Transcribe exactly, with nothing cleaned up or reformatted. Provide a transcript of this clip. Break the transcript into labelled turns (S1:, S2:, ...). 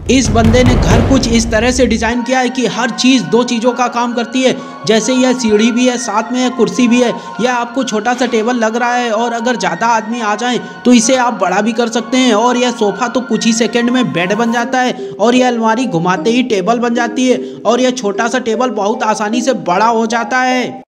S1: इस बंदे ने घर कुछ इस तरह से डिज़ाइन किया है कि हर चीज़ दो चीज़ों का काम करती है। जैसे यह सीढ़ी भी है, साथ में यह कुर्सी भी है। यह आपको छोटा सा टेबल लग रहा है और अगर ज़्यादा आदमी आ जाएं तो इसे आप बड़ा भी कर सकते हैं। और यह सोफ़ा तो कुछ ही सेकंड में बेड बन जाता है और यह अलमारी घुमाते ही टेबल बन जाती है और यह छोटा सा टेबल बहुत आसानी से बड़ा हो जाता है।